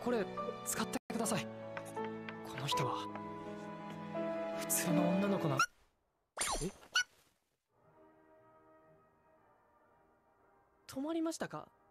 これ使ってください。この人は普通の女の子な。え、止まりましたか？